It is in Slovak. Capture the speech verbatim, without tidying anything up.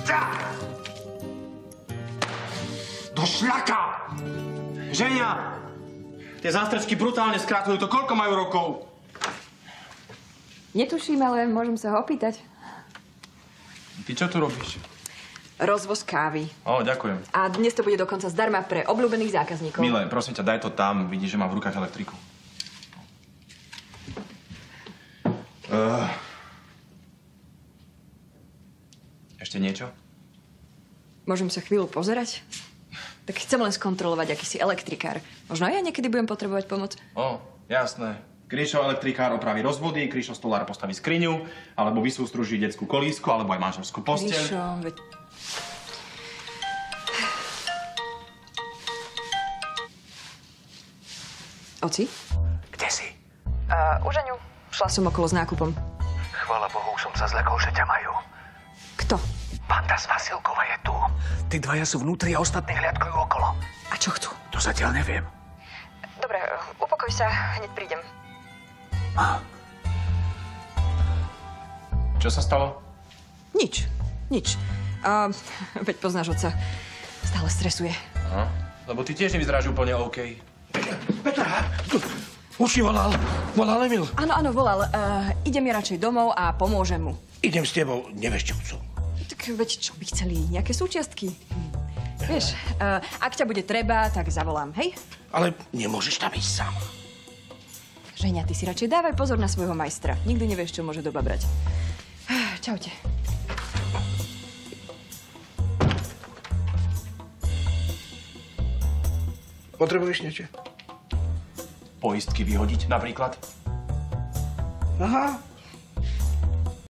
Do šľaka! Ženia! Tie zástrečky brutálne skrátujú to. Koľko majú rokov? Netuším, ale môžem sa ho opýtať. Ty čo tu robíš? Rozvoz kávy. Ó, ďakujem. A dnes to bude dokonca zdarma pre obľúbených zákazníkov. Milé, prosím ťa, daj to tam. Vidíš, že mám v rukách elektriku. Uh... Ešte niečo? Môžem sa chvíľu pozerať? Tak chcem len skontrolovať, aký si elektrikár. Možno aj ja niekedy budem potrebovať pomoc. Ó, jasné. Kryšo, elektrikár, opraví rozvody, Kryšo, stolár, postaví skriňu, alebo vysústruží detskú kolísku, alebo aj manželskú posteľ. Kryšo, veď... Oci? Kde si? Uh, už aňu. Šla som okolo s nákupom. Chvála Bohu, už som sa zlekol, že ťa majú. Kto? Banda z Vasilkova je tu. Tí dvaja sú vnútri a ostatní hliadkujú okolo. A čo chcú? To zatiaľ neviem. Dobre, upokoj sa, hneď prídem. A? Čo sa stalo? Nič, nič. Uh, veď poznáš otca. Stále stresuje. Aha. Lebo ty tiež nevyzeráš úplne OK. Petra, už si volal. Volal Emil. Áno, áno, volal. Uh, idem ja radšej domov a pomôžem mu. Idem s tebou, nevieš, čo chcú. Tak veď čo by chceli? Nejaké súčiastky? Vieš, uh, ak ťa bude treba, tak zavolám, hej? Ale nemôžeš tam ísť sám. Ženia, ty si radšej dávaj pozor na svojho majstra. Nikdy nevieš, čo môže doba brať. Čaute. Potrebuješ niečo? Poistky vyhodiť napríklad? Aha,